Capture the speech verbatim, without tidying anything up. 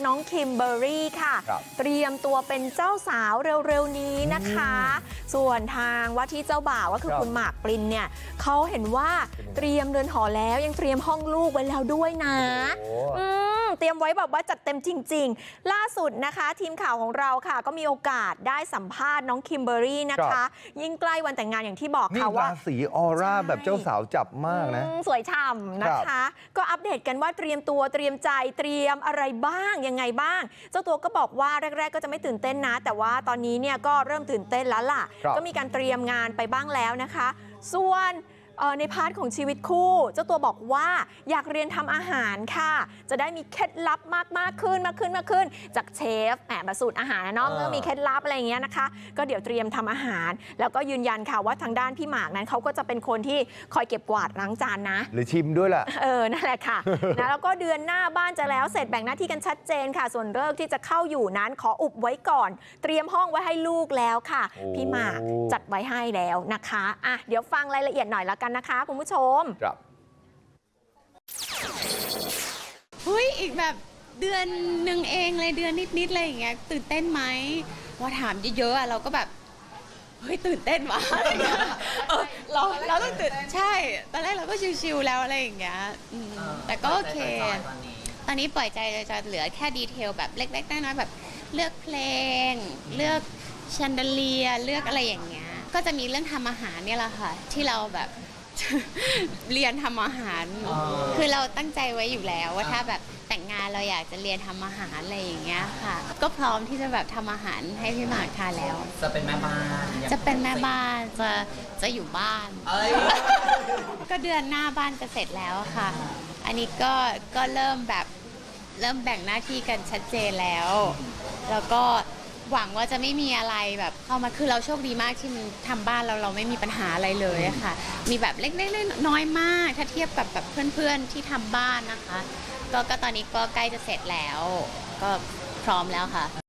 น้องคิมเบอร์รี่ค่ะเตรียมตัวเป็นเจ้าสาวเร็วๆนี้นะคะส่วนทางว่าที่เจ้าบ่าวก็คือคุณหมากปรินเนี่ยเขาเห็นว่าเตรียมเรือนหอแล้วยังเตรียมห้องลูกไว้แล้วด้วยนะอืมเตรียมไว้แบบว่าจัดเต็มจริงๆล่าสุดนะคะทีมข่าวของเราค่ะก็มีโอกาสได้สัมภาษณ์น้องคิมเบอร์รี่นะคะยิ่งใกล้วันแต่งงานอย่างที่บอกค่ะว่าสีออร่าแบบเจ้าสาวจับมากนะสวยฉ่ำนะคะก็อัปเดตกันว่าเตรียมตัวเตรียมใจเตรียมอะไรบ้างยังไงบ้างเจ้าตัวก็บอกว่าแรกๆก็จะไม่ตื่นเต้นนะแต่ว่าตอนนี้เนี่ยก็เริ่มตื่นเต้นแล้วล่ะก็มีการเตรียมงานไปบ้างแล้วนะคะส่วนในพาร์ทของชีวิตคู่เจ้าตัวบอกว่าอยากเรียนทำอาหารค่ะจะได้มีเคล็ดลับมากมากขึ้นมากขึ้นมากขึ้นจากเชฟแอบสูตรอาหารนะน้องก็มีเคล็ดลับอะไรอย่างเงี้ยนะคะก็เดี๋ยวเตรียมทำอาหารแล้วก็ยืนยันค่ะว่าทางด้านพี่หมากนั้นเขาก็จะเป็นคนที่คอยเก็บกวาดล้างจานนะหรือชิมด้วยแหละเออนั่นแหละค่ะนะแล้วก็เดือนหน้าบ้านจะแล้วเสร็จแบ่งหน้าที่กันชัดเจนค่ะส่วนฤกษ์ที่จะเข้าอยู่นั้นขออุบไว้ก่อนเตรียมห้องไว้ให้ลูกแล้วค่ะพี่หมากจัดไว้ให้แล้วนะคะอ่ะเดี๋ยวฟังรายละเอียดหน่อยละกันนะคะคุณผู้ชมครับเฮ้ยอีกแบบเดือนหนึ่งเองเลยเดือนนิดๆอะไรอย่างเงี้ยตื่นเต้นไหมว่าถามเยอะๆเราก็แบบเฮ้ยตื่นเต้นวะเออเราเราต้องตื่นใช่ตอนแรกเราก็ชิวๆแล้วอะไรอย่างเงี้ยแต่ก็โอเคตอนนี้ปล่อยใจจะเหลือแค่ดีเทลแบบเล็กๆน้อยๆแบบเลือกเพลงเลือกแชนเดเลียเลือกอะไรอย่างเงี้ยก็จะมีเรื่องทำอาหารเนี่ยแหละค่ะที่เราแบบเรียนทำอาหารคือเราตั้งใจไว้อยู่แล้วว่าถ้าแบบแต่งงานเราอยากจะเรียนทำอาหารอะไรอย่างเงี้ยค่ะก็พร้อมที่จะแบบทำอาหารให้พี่หมากทานแล้วจะเป็นแม่บ้านจะเป็นแม่บ้านจะจะอยู่บ้านก็เดือนหน้าบ้านจะเสร็จแล้วค่ะอันนี้ก็ก็เริ่มแบบเริ่มแบ่งหน้าที่กันชัดเจนแล้วแล้วก็หวังว่าจะไม่มีอะไรแบบเข้ามาคือเราโชคดีมากที่มันทำบ้านเราเราไม่มีปัญหาอะไรเลยค่ะมีแบบเล็กๆน้อยมากถ้าเทียบกับแบบเพื่อนๆที่ทำบ้านนะคะก็ก็ตอนนี้ก็ใกล้จะเสร็จแล้วก็พร้อมแล้วค่ะ